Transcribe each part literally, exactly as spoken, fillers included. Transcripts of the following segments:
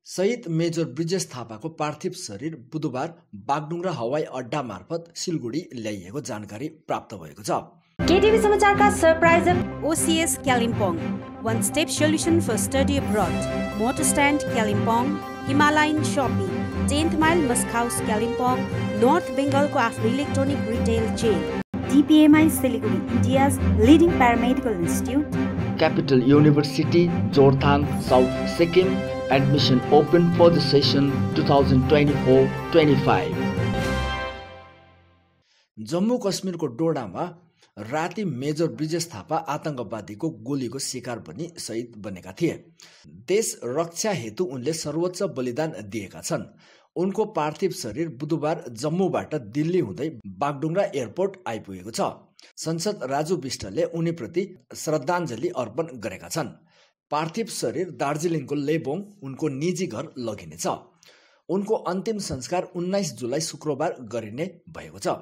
शहीद मेजर ब्रिजेश थापाको पार्थिव शरीर बुधबार बागडुङ्ग्रा हवाई अड्डा मार्फत सिलगढी ल्याइएको जानकारी प्राप्त भएको छ। केटीभी समाचारका सरप्राइजर OCS Kalimpong, one step solution for study abroad, motor stand Kalimpong, Himalayan Shopping, tenth mile Musk House Kalimpong, North Bengal को आफ्नो electronic retail chain, D P M I Siliguri, India's leading paramedical institute, Capital University, Jorthang, South Sikkim. Admission open for the session twenty twenty-four twenty-five. Jammu कश्मीरको डोडामा राति major Brijesh Thapa आतंकवादीको गोलीको शिकार बनी शहीद बनेका थिए। देश रक्षा हेतु उनले सर्वोच्च बलिदान दिएका छन्। उनको पार्थिव शरीर बुधबार जम्मूबाट दिल्ली हुँदै बागडुङ्ग्रा एयरपोर्ट आइपुगेको छ। संसद राजु विष्टले उनीप्रति श्रद्धाञ्जली अर्पण गरेका छन्। पार्थिव शरीर दार्जिलिङको लेबोङ उनको निजी घर लगिनेछ। उनको अन्तिम संस्कार उन्नाइस जुलाई शुक्रबार गरिने भएको छ।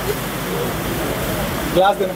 ग्लास देना।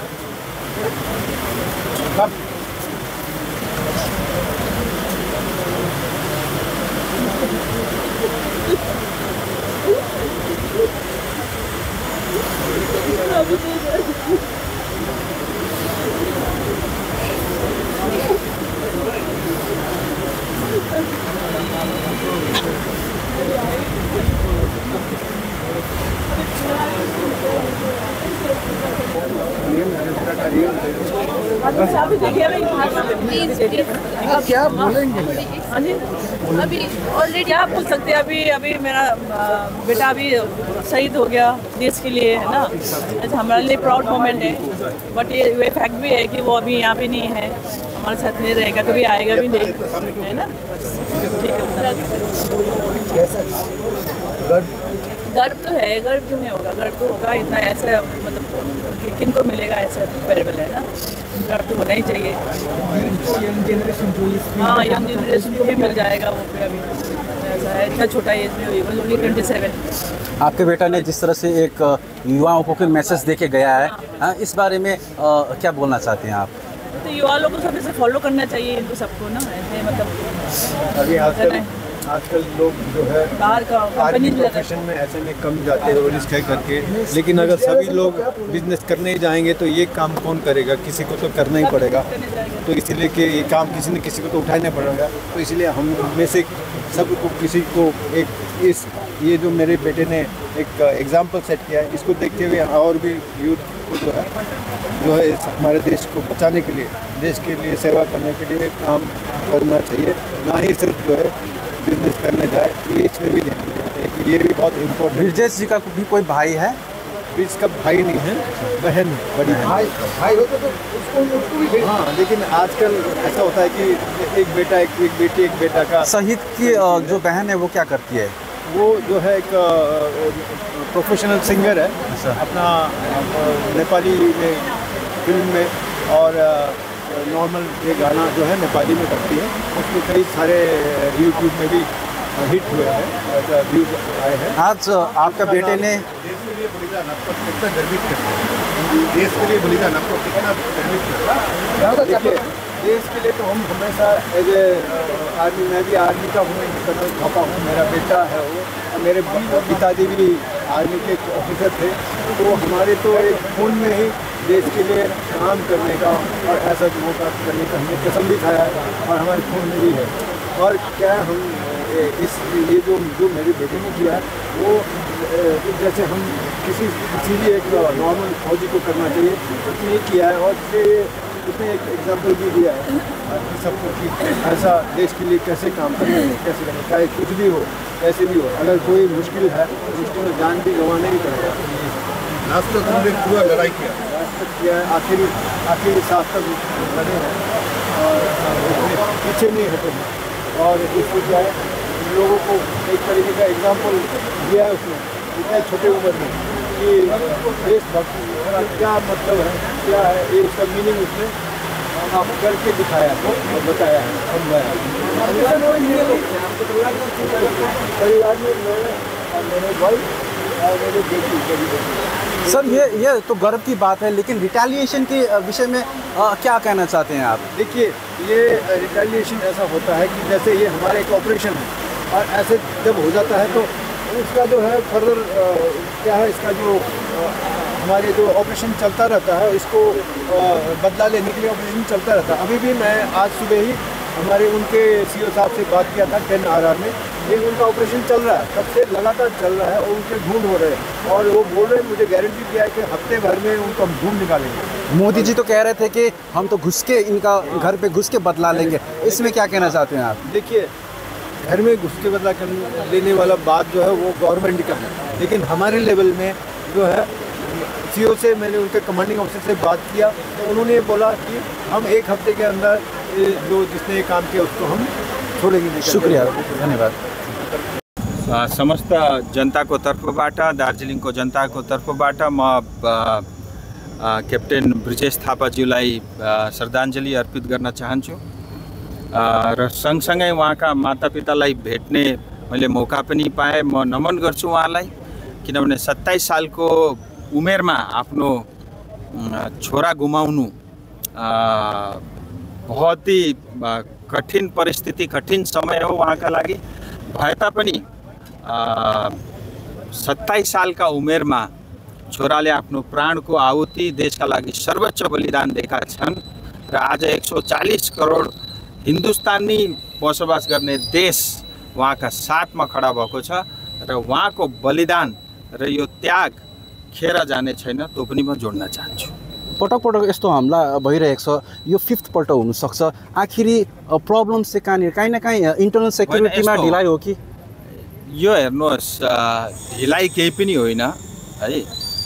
क्या बोलेंगे? अभी ऑलरेडी क्या बोल सकते हैं। अभी अभी मेरा बेटा अभी शहीद हो गया देश के लिए, है ना। अच्छा, हमारे लिए प्राउड मोमेंट है, बट ये ये फैक्ट भी है कि वो अभी यहाँ पे नहीं है, हमारे साथ नहीं रहेगा, कभी आएगा भी नहीं, है ना। गर्व तो है, गर्व क्यों नहीं होगा, गर्व तो होगा। इतना ऐसा मतलब किन को मिलेगा ऐसा पेरेबल, है ना। गर्व तो होना ही चाहिए। हाँ, यंग जनरेशन को भी मिल जाएगा वो भी। अभी ऐसा है, इतना छोटा एज में हुई, बस ओनली ट्वेंटी सेवन। आपके बेटा ने जिस तरह से एक युवाओं को कोई मैसेज दे के गया है, हाँ, इस बारे में आ, क्या बोलना चाहते हैं आप? तो युवा लोगों को सब इसे फॉलो करना चाहिए, इनको सबको ना, ऐसे मतलब अभी आजकल आजकल लोग जो है बाहर का आर्मी प्रोफेशन में ऐसे में कम जाते हैं रिस्क है करके, लेकिन अगर सभी लोग बिजनेस करने ही जाएंगे तो ये काम कौन करेगा, किसी को तो करना ही पड़ेगा। तो इसीलिए कि ये काम किसी न किसी को तो उठाना पड़ेगा। तो इसलिए हम में से सबको किसी को एक इस ये जो मेरे बेटे ने एक एग्जाम्पल सेट किया है, इसको देखते हुए और भी यूथ को जो है जो है हमारे देश को बचाने के लिए, देश के लिए सेवा करने के लिए काम करना चाहिए, ना ही सिर्फ जो है बिजनेस करने जाए। ये इसमें भी ध्यान दें, ये भी बहुत इम्पोर्टेंट। ब्रिजेश जी का भी कोई भाई है? ब्रिज का भाई नहीं है, बहन बड़ी भाई भाई होता तो उसको उसको भी। हाँ, लेकिन आजकल ऐसा होता है कि एक बेटा एक, एक बेटी एक बेटा का। शहीद की जो बहन है वो क्या करती है? वो जो है एक प्रोफेशनल सिंगर है, अपना नेपाली में फिल्म में और नॉर्मल ये गाना जो है नेपाली में करती है। उसमें कई सारे यूट्यूब में भी हिट हुए हैं, व्यूज आए हैं। आज आपका बेटे ने देश के लिए बलिदान आपको कितना गर्वित करता है, देश के लिए बलिदान आपको कितना गर्वित करता है। देश के लिए तो हम हमेशा एज ए आर्मी, मैं भी आर्मी का हूँ, पापा हूँ, मेरा बेटा है वो, मेरे पिताजी भी आर्मी के ऑफिसर थे। तो हमारे तो एक खून में ही देश के लिए काम करने का और ऐसा मौका करने का हमने कसम भी खाया है और हमारे खून में भी है। और क्या हम इस ये जो जो मेरे बेटे ने किया है वो जैसे हम किसी किसी भी एक नॉर्मल फौजी को करना चाहिए उसने किया है। और उसने एक एग्जाम्पल भी दिया है सबको कि ऐसा देश के लिए कैसे काम करना है, कैसे करना, चाहे कुछ भी हो कैसे भी हो, अगर कोई मुश्किल है मुश्किल में जान भी गंवाना ही पड़ेगा। लास्ट तक हमने पूरा लड़ाई किया, लास्ट तक किया है, आखिरी आखिरी सांस तक लड़े हैं और पीछे नहीं हटे हैं। और इसको क्या है, लोगों को एक तरीके का एग्जाम्पल दिया है उसने इतने छोटे उम्र में कि देशभक्ति का क्या मतलब है, क्या है, ये उसका मीनिंग उसने आप करके दिखाया है और बताया है, समझाया। परिवार में मैं और मेरे भाई और मेरे बेटी। सर ये ये तो गर्व की बात है, लेकिन रिटेलिएशन के विषय में आ, क्या कहना चाहते हैं आप? देखिए, ये रिटेलिएशन ऐसा होता है कि जैसे ये हमारा एक ऑपरेशन है और ऐसे जब हो जाता है तो उसका जो है फर्दर क्या है, इसका जो हमारे जो ऑपरेशन चलता रहता है इसको बदला लेने के लिए ऑपरेशन चलता रहता है। अभी भी मैं आज सुबह ही हमारे उनके सीईओ साहब से बात किया था टेन आर आर में, ये उनका ऑपरेशन चल रहा है, तब से लगातार चल रहा है और उनके ढूंढ हो रहे हैं और वो बोल रहे हैं, मुझे गारंटी दिया है कि हफ्ते भर में उनको हम ढूंढ निकालेंगे। मोदी जी तो कह रहे थे कि हम तो घुस के इनका घर पे घुस के बदला लेंगे, इसमें क्या कहना चाहते हैं आप? देखिए, घर में घुस के बदला करने लेने वाला बात जो है वो गवर्नमेंट का है, लेकिन हमारे लेवल में जो है सीईओ से मैंने उनके कमांडिंग ऑफिसर से बात किया तो उन्होंने बोला कि हम एक हफ्ते के अंदर जो जिसने ये काम किया उसको हम छोडेंगे। शुक्रिया, धन्यवाद। समस्त जनताको तर्फबाट, दार्जिलिङको जनताको तर्फबाट म क्याप्टेन ब्रिजेश थापाज्यूलाई श्रद्धाञ्जली अर्पित गर्न चाहन्छु र सँगसँगै उहाँका मातापितालाई भेट्ने मैले मौका पनि पाएँ। म नमन गर्छु उहाँलाई, किनभने सत्ताइस सालको उमेरमा आफ्नो छोरा गुमाउनु बहुत ही कठिन परिस्थिति, कठिन समय हो उहाँका लागि। भए तापनि सत्ताइस सालका उमेरमा छोराले आफ्नो प्राणको आहुति देशका लागि सर्वोच्च बलिदान दिएका छन् र आज एक सौ चालीस करोड हिन्दुस्तानी बसोबास गर्ने देश उहाँका साथमा खडा भएको छ र उहाँको बलिदान र यो त्याग खेर जाने छैन, त्यो पनि म जोड्न चाहन्छु। पटक पटक यस्तो हमला भइरहेको छ, यो फिफ्थ पल्ट हुनसक्छ। आखिरी प्रब्लम चाहिँ कहाँनिर काहीँ न काहीँ इन्टरनल सेक्युरिटीमा ढिलाइ हो कि? यो हेर्नुहोस्, ढिलाइ केही पनि होइन है।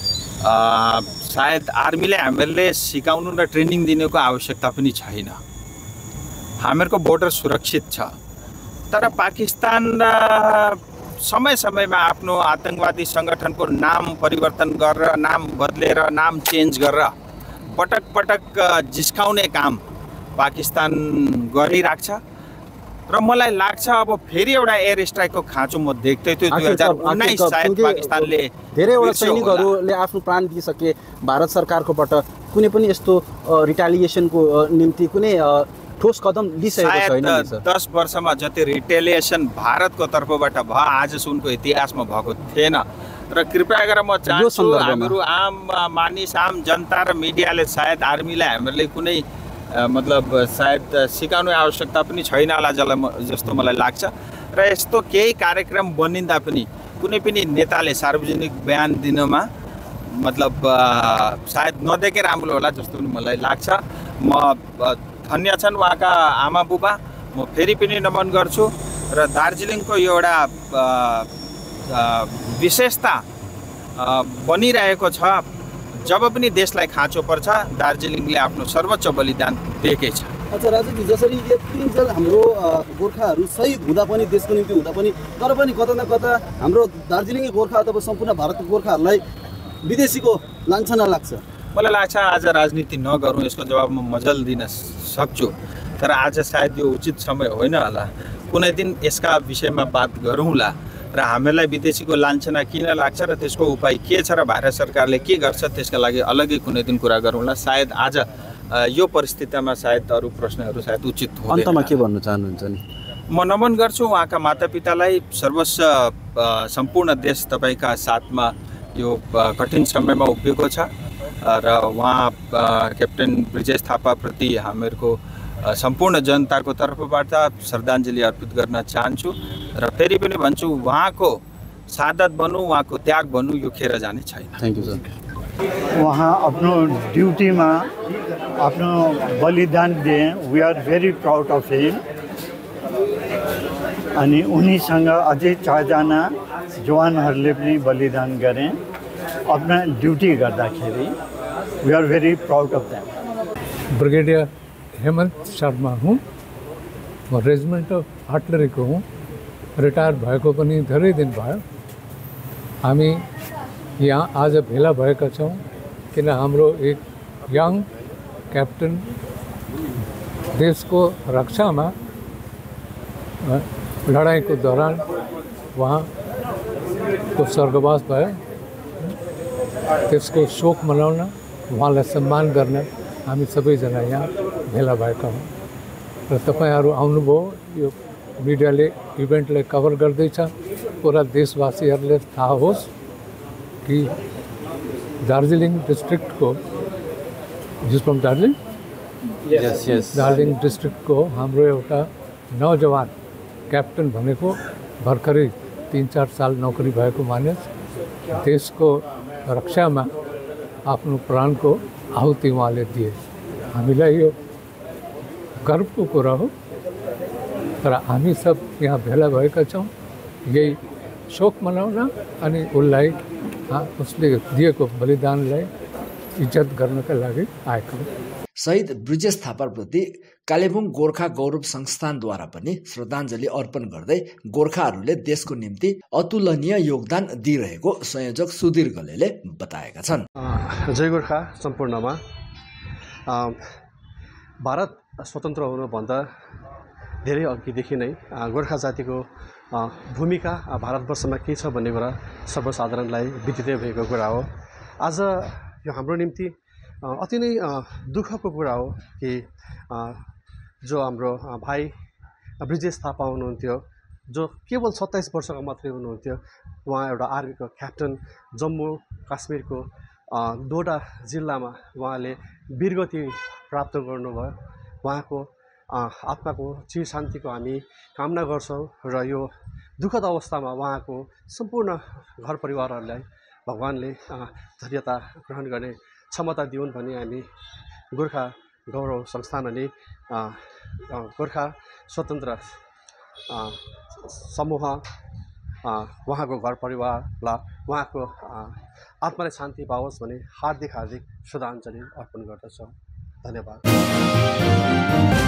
सायद आर्मीले हामीहरूले सिकाउनु र ट्रेनिङ दिनुको आवश्यकता पनि छैन। हामीहरूको बोर्डर सुरक्षित छ, तर पाकिस्तान समय समयमा आफ्नो आतंकवादी सङ्गठनको नाम परिवर्तन गरेर, नाम बदलेर, नाम चेन्ज गरेर पटक पटक जिस्काउने काम पाकिस्तान गरिराख्छ र मलाई लाग्छ अब फेरि एउटा एयर स्ट्राइकको खाँचो म देख्दै थियो। दुई हजार उन्नाइस सायद पाकिस्तानले धेरैवटा सैनिकहरूले आफ्नो प्राण दिइसके। भारत सरकारकोबाट कुनै पनि यस्तो रिटालिएसनको निम्ति कुनै ठोस कदम लिइसकेको छैन। दस वर्षमा जति रिटेलिएसन भारतको तर्फबाट भयो आजसम्मको इतिहासमा भएको थिएन। र कृपया गरेर म चाहन्छु हामीहरू आम मानिस, आम जनता र मिडियाले सायद आर्मीलाई हामीहरूले कुनै मतलब सायद सिकाउने आवश्यकता पनि छैन होला जस्तो मलाई लाग्छ। र यस्तो केही कार्यक्रम बनिँदा पनि कुनै पनि नेताले सार्वजनिक बयान दिनमा मतलब सायद नदेखे राम्रो होला जस्तो पनि मलाई लाग्छ। म धन्य छन् उहाँका आमा बुबा, म फेरि पनि नमन गर्छु। र दार्जिलिङको यो एउटा विशेषता बनिरहेको छ, जब पनि देशलाई खाँचो पर्छ दार्जिलिङले आफ्नो सर्वोच्च बलिदान दिएकै छ। अच्छा राजुजी, जसरी यतिन्जेल हाम्रो गोर्खाहरू शहीद हुँदा पनि, देशको निम्ति हुँदा पनि, तर पनि कता न कता हाम्रो दार्जिलिङे गोर्खा अथवा सम्पूर्ण भारतको गोर्खाहरूलाई विदेशीको लान्छना लाग्छ। मलाई लाग्छ आज राजनीति नगरौँ, यसको जवाब म मजल दिन सक्छु, तर आज सायद यो उचित समय होइन होला। कुनै दिन यसका विषयमा बात गरौँला र हामीलाई विदेशीको लान्छना किन लाग्छ र त्यसको उपाय के छ र भारत सरकारले के गर्छ त्यसका लागि अलग्गै कुनै दिन कुरा गरौँला। सायद आज यो परिस्थितिमा सायद अरू प्रश्नहरू सायद उचित हो। अन्तमा के भन्नु चाहनुहुन्छ नि? म नमन गर्छु उहाँका मातापितालाई। सर्वस्व सम्पूर्ण देश तपाईँका साथमा यो कठिन समयमा उभिएको छ र उहाँ क्याप्टेन ब्रिजेश थापाप्रति हामीहरूको सम्पूर्ण जनताको तर्फबाट श्रद्धाञ्जली अर्पित गर्न चाहन्छु र फेरि पनि भन्छु उहाँको सादत बन्नु, उहाँको त्याग बन्नु, यो खेर जाने छैन। Thank you sir. उहाँ आफ्नो ड्युटीमा आफ्नो बलिदान दिए। We are very proud of him. अनि उनीसँग अझै चारजना जवानहरूले पनि बलिदान गरे आफ्ना ड्युटी गर्दाखेरि। We are very proud of them. Brigadier Hemant Sharma हूँ, म रेजिमेन्ट अफ आर्टिलरीको हुँ। रिटायर भएको पनि धेरै दिन भयो। हामी यहाँ आज भेला भएका छौँ किन हाम्रो एक यङ क्याप्टेन देशको रक्षामा लडाइँको दौरान उहाँको स्वर्गवास भयो। त्यसको शोक मनाउन, उहाँलाई सम्मान गर्न हामी सबैजना यहाँ भेला भएका हौँ र तपाईँहरू आउनुभयो। यो मिडियाले इभेन्टलाई कभर गर्दैछ। पुरा देशवासीहरूले थाहा होस् कि दार्जिलिङ डिस्ट्रिक्टको जिस फ्रम दार्जिलिङ यस यस दार्जिलिङ डिस्ट्रिक्टको हाम्रो एउटा नौजवान क्याप्टेन भनेको भर्खरै तिन चार साल नोकरी भएको मानिस देशको रक्षामा आफ्नो प्राणको आहुति उहाँले दिए। हामीलाई यो गर्वको कुरा हो। तर हामी सब यहाँ भेला भएका छौँ यही शोक मनाउन अनि उसलाई उसले दिएको बलिदानलाई इज्जत गर्नका लागि आएको। शहीद ब्रिजेश थापाप्रति कालेबुङ गोर्खा गौरव संस्थानद्वारा पनि श्रद्धाञ्जली अर्पण गर्दै गोर्खाहरूले देशको निम्ति अतुलनीय योगदान दिइरहेको संयोजक सुधीर गलेले बताएका छन्। जय गोर्खा सम्पूर्णमा। भारत स्वतन्त्र हुनुभन्दा धेरै अघिदेखि नै गोर्खा जातिको भूमिका भारतवर्षमा के छ भन्ने कुरा सर्वसाधारणलाई विदितै भएको कुरा हो। आज यो हाम्रो निम्ति अति नै दुःखको कुरा हो कि जो हाम्रो भाइ ब्रिजेश थापा हुनुहुन्थ्यो, जो केवल सत्ताइस वर्षका मात्रै हुनुहुन्थ्यो। उहाँ एउटा आर्मीको क्याप्टन, जम्मू काश्मीरको डोडा जिल्लामा उहाँले वीरगति प्राप्त गर्नुभयो। उहाँको आत्माको चिर शान्तिको हामी कामना गर्छौँ र यो दुःखद अवस्थामा उहाँको सम्पूर्ण घर परिवारहरूलाई भगवान्ले धैर्यता ग्रहण गर्ने क्षमता दिउन् भनी हामी गोर्खा गौरव संस्थान अनि गोर्खा स्वतन्त्र समूह उहाँको घर परिवारलाई उहाँको आत्माले शान्ति पाओस् भने हार्दिक हार्दिक श्रद्धाञ्जली अर्पण गर्दछौँ। धन्यवाद।